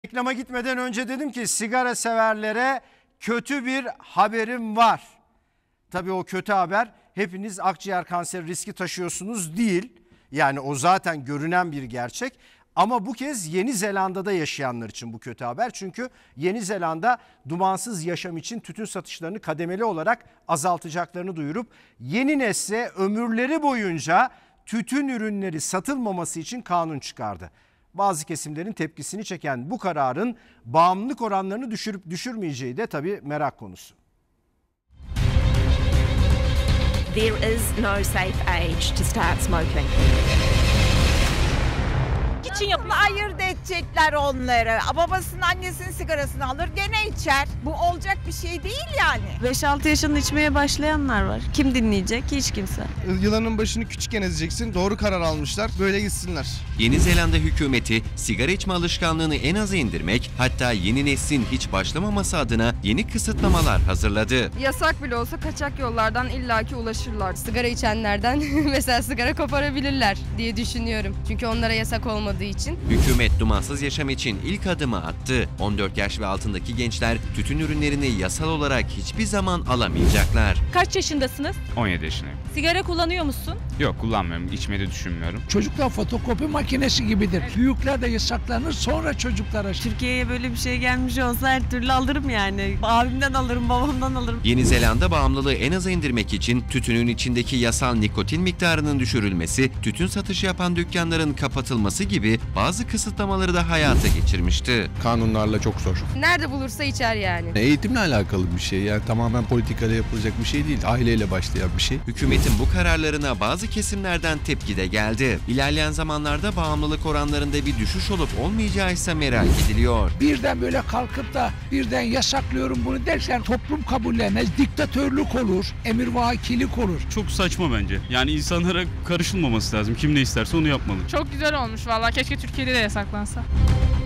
Reklama gitmeden önce dedim ki sigara severlere kötü bir haberim var. Tabii o kötü haber hepiniz akciğer kanseri riski taşıyorsunuz değil. Yani o zaten görünen bir gerçek. Ama bu kez Yeni Zelanda'da yaşayanlar için bu kötü haber. Çünkü Yeni Zelanda dumansız yaşam için tütün satışlarını kademeli olarak azaltacaklarını duyurup yeni nesle ömürleri boyunca tütün ürünleri satılmaması için kanun çıkardı. Bazı kesimlerin tepkisini çeken bu kararın bağımlılık oranlarını düşürüp düşürmeyeceği de tabii merak konusu. There is no safe age to start smoking. İçin yapılan ayırt edecekler onları. Babasının annesinin sigarasını alır gene içer. Bu olacak bir şey değil yani. 5-6 yaşında içmeye başlayanlar var. Kim dinleyecek? Hiç kimse. Yılanın başını küçükken ezeceksin. Doğru karar almışlar. Böyle gitsinler. Yeni Zelanda hükümeti sigara içme alışkanlığını en aza indirmek, hatta yeni neslin hiç başlamaması adına yeni kısıtlamalar hazırladı. Yasak bile olsa kaçak yollardan illaki ulaşırlar. Sigara içenlerden mesela sigara koparabilirler diye düşünüyorum. Çünkü onlara yasak olmadığı için. Hükümet dumansız yaşam için ilk adımı attı. 14 yaş ve altındaki gençler tütün ürünlerini yasal olarak hiçbir zaman alamayacaklar. Kaç yaşındasınız? 17 yaşındayım. Sigara kullanıyor musun? Yok, kullanmıyorum. İçmeyi de düşünmüyorum. Çocuklar fotokopi makinesi gibidir. Büyükler de yasaklanır, sonra çocuklara. Türkiye'ye böyle bir şey gelmiş olsa her türlü alırım yani. Abimden alırım, babamdan alırım. Yeni Zelanda bağımlılığı en aza indirmek için tütünün içindeki yasal nikotin miktarının düşürülmesi, tütün satışı yapan dükkanların kapatılması gibi bazı kısıtlamaları da hayata geçirmişti. Kanunlarla çok zor. Nerede bulursa içer yani. Eğitimle alakalı bir şey. Yani tamamen politikayla yapılacak bir şey değil. Aileyle başlayan bir şey. Hükümetin bu kararlarına bazı kesimlerden tepki de geldi. İlerleyen zamanlarda bağımlılık oranlarında bir düşüş olup olmayacağı ise merak ediliyor. Birden böyle kalkıp da birden yasaklıyorum bunu dersen toplum kabullenmez. Diktatörlük olur, emirvakilik olur. Çok saçma bence. Yani insanlara karışılmaması lazım. Kim ne isterse onu yapmalı. Çok güzel olmuş vallahi. Keşke Türkiye'de de yasaklansa.